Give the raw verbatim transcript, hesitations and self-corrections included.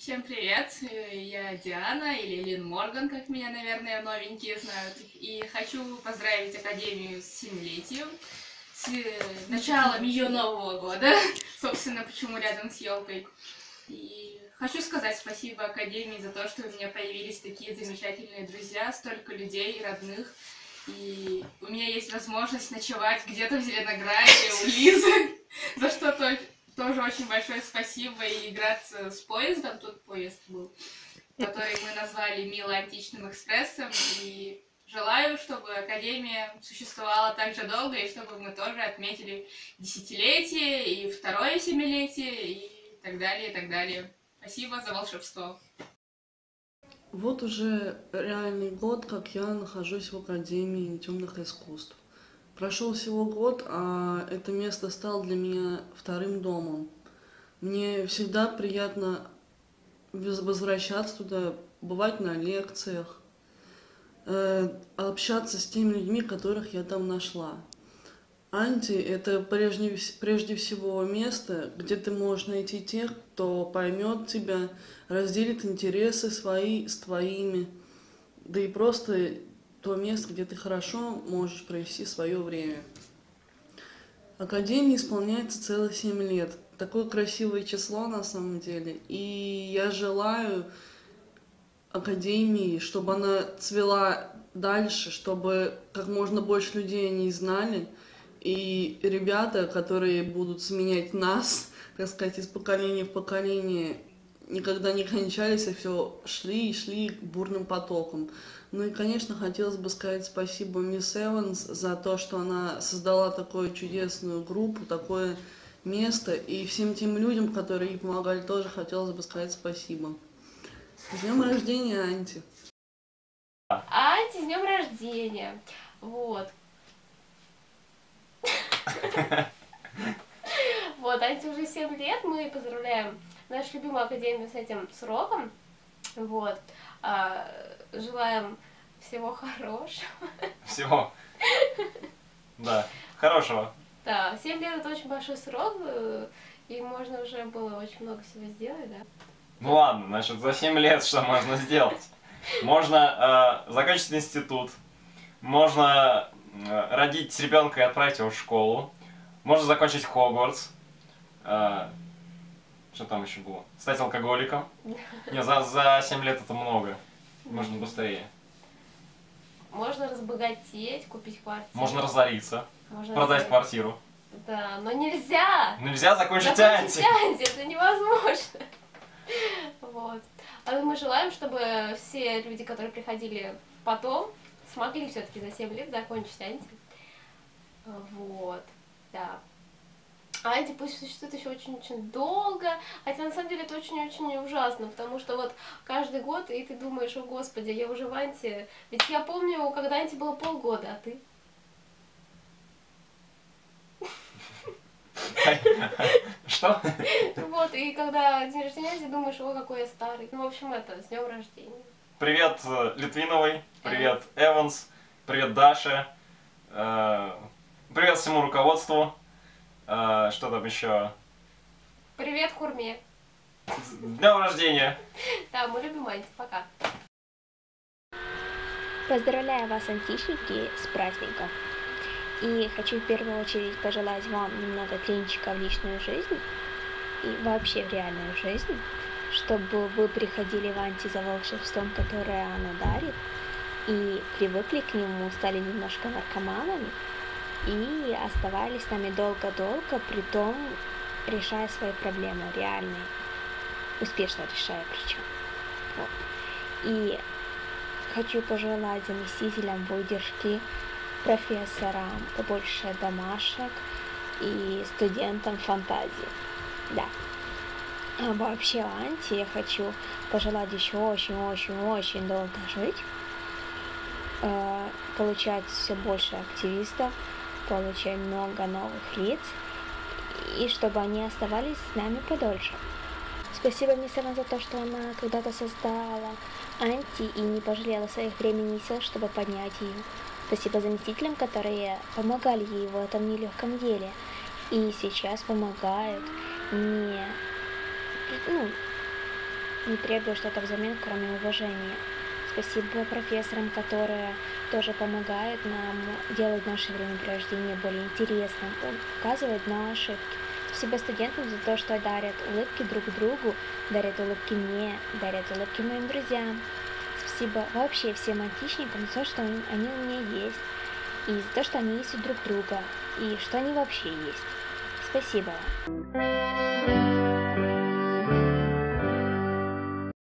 Всем привет, я Диана, или Лин Морган, как меня, наверное, новенькие знают. И хочу поздравить Академию с семилетием, с началом ее Нового года, собственно, почему рядом с елкой. И хочу сказать спасибо Академии за то, что у меня появились такие замечательные друзья, столько людей, родных. И у меня есть возможность ночевать где-то в Зеленограде у Лизы, за что то тоже очень большое спасибо. И играться с поездом, тут поезд был, который мы назвали «Мило античным экспрессом». И желаю, чтобы Академия существовала так же долго, и чтобы мы тоже отметили десятилетие, и второе семилетие, и так далее, и так далее. Спасибо за волшебство. Вот уже реальный год, как я нахожусь в Академии темных искусств. Прошел всего год, а это место стало для меня вторым домом. Мне всегда приятно возвращаться туда, бывать на лекциях, э, общаться с теми людьми, которых я там нашла. Анти — это прежде, прежде всего место, где ты можешь найти тех, кто поймет тебя, разделит интересы свои с твоими, да и просто то место, где ты хорошо можешь провести свое время. Академии исполняется целых семь лет. Такое красивое число на самом деле. И я желаю Академии, чтобы она цвела дальше, чтобы как можно больше людей о ней знали. И ребята, которые будут сменять нас, так сказать, из поколения в поколение, никогда не кончались, а все шли и шли бурным потоком. Ну и, конечно, хотелось бы сказать спасибо мисс Эванс за то, что она создала такую чудесную группу, такое место. И всем тем людям, которые ей помогали, тоже хотелось бы сказать спасибо. С днем рождения, Анти! Анти, с днем рождения! Вот. Вот, Анти уже семь лет, мы поздравляем нашу любимую Академию с этим сроком. Вот. А, желаем всего хорошего. Всего. Да, хорошего. Да, семь лет это очень большой срок, и можно уже было очень много всего сделать, да? Ну ладно, значит, за семь лет что можно сделать? Можно э, закончить институт, можно э, родить ребенка и отправить его в школу, можно закончить Хогвартс, э, что там еще было? Стать алкоголиком. Не, за, за семь лет это много, можно быстрее. Можно разбогатеть, купить квартиру. Можно разориться, Можно продать разориться. квартиру. Да, но нельзя! Нельзя закончить Закончить анти. анти, это невозможно. Вот. А мы желаем, чтобы все люди, которые приходили потом, смогли все-таки за семь лет закончить анти. Вот. Да. Анти пусть существует еще очень-очень долго, хотя на самом деле это очень-очень ужасно, потому что вот каждый год, и ты думаешь: о господи, я уже в анти. Ведь я помню, когда анти было полгода, а ты? Что? Вот, и когда день рождения, ты думаешь: о, какой я старый. Ну, в общем, это, с днем рождения. Привет Литвиновой, привет Эванс, привет Даша, э, привет всему руководству, э, что там еще? Привет, Хурме. С днем рождения! Да, мы любим анти, пока. Поздравляю вас, антишники, с праздником. И хочу в первую очередь пожелать вам немного клинчика в личную жизнь и вообще в реальную жизнь, чтобы вы приходили в анти за волшебством, которое оно дарит, и привыкли к нему, стали немножко наркоманами и оставались с нами долго-долго, при том решая свои проблемы реальные, успешно решая причем. Вот. И хочу пожелать заместителям выдержки, профессорам побольше домашек и студентам фантазии. Да. А вообще анти я хочу пожелать еще очень-очень-очень долго жить, э, получать все больше активистов, получать много новых лиц, и чтобы они оставались с нами подольше. Спасибо мисс Эван за то, что она когда-то создала анти и не пожалела своих времени и сил, чтобы поднять ее. Спасибо заместителям, которые помогали ей в этом нелегком деле и сейчас помогают не, ну, не требуя что-то взамен, кроме уважения. Спасибо профессорам, которые тоже помогают нам делать наше времяпровождение более интересным, указывать на ошибки. Спасибо студентам за то, что дарят улыбки друг другу, дарят улыбки мне, дарят улыбки моим друзьям. Спасибо вообще всем айтишникам за то, что они у меня есть, и за то, что они есть у друг друга, и что они вообще есть. Спасибо вам.